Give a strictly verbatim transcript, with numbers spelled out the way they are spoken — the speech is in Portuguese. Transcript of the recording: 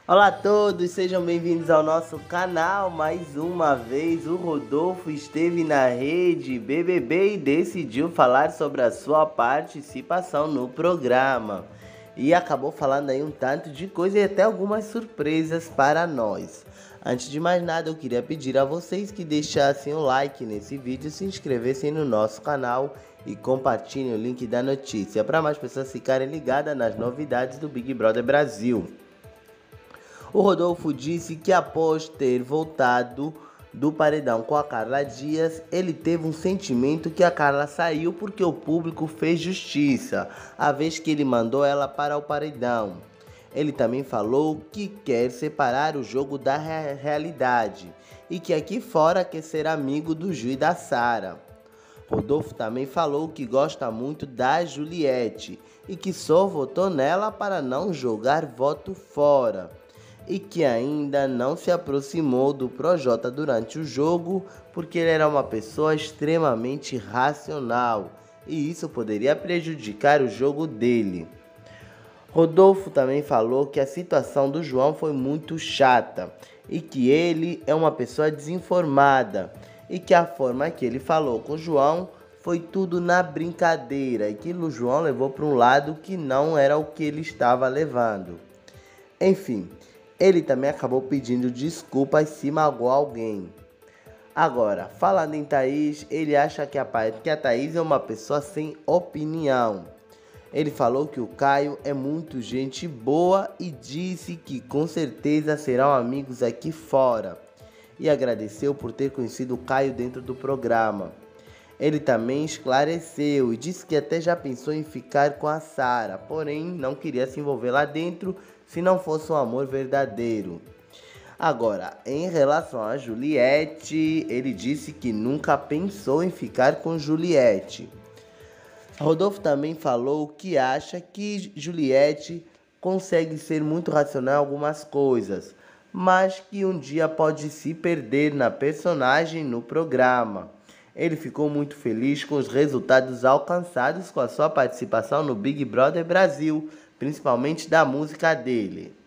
Olá a todos, sejam bem-vindos ao nosso canal. Mais uma vez o Rodolfo esteve na rede B B B e decidiu falar sobre a sua participação no programa. E acabou falando aí um tanto de coisa e até algumas surpresas para nós. Antes de mais nada, eu queria pedir a vocês que deixassem o like nesse vídeo, se inscrevessem no nosso canal e compartilhem o link da notícia para mais pessoas ficarem ligadas nas novidades do Big Brother Brasil. O Rodolfo disse que após ter voltado do paredão com a Carla Dias, ele teve um sentimento que a Carla saiu porque o público fez justiça, a vez que ele mandou ela para o paredão. Ele também falou que quer separar o jogo da re realidade e que aqui fora quer ser amigo do Ju e da Sara. Rodolfo também falou que gosta muito da Juliette e que só votou nela para não jogar voto fora. E que ainda não se aproximou do Projota durante o jogo porque ele era uma pessoa extremamente racional e isso poderia prejudicar o jogo dele. Rodolfo também falou que a situação do João foi muito chata e que ele é uma pessoa desinformada e que a forma que ele falou com o João foi tudo na brincadeira e que o João levou para um lado que não era o que ele estava levando. Enfim, ele também acabou pedindo desculpas se magoou alguém. Agora, falando em Thaís, ele acha que a, que a Thaís é uma pessoa sem opinião. Ele falou que o Caio é muito gente boa e disse que com certeza serão amigos aqui fora. E agradeceu por ter conhecido o Caio dentro do programa. Ele também esclareceu e disse que até já pensou em ficar com a Sara, porém não queria se envolver lá dentro se não fosse um amor verdadeiro. Agora, em relação a Juliette, ele disse que nunca pensou em ficar com Juliette. Rodolfo também falou que acha que Juliette consegue ser muito racional em algumas coisas, mas que um dia pode se perder na personagem no programa. Ele ficou muito feliz com os resultados alcançados com a sua participação no Big Brother Brasil, principalmente da música dele.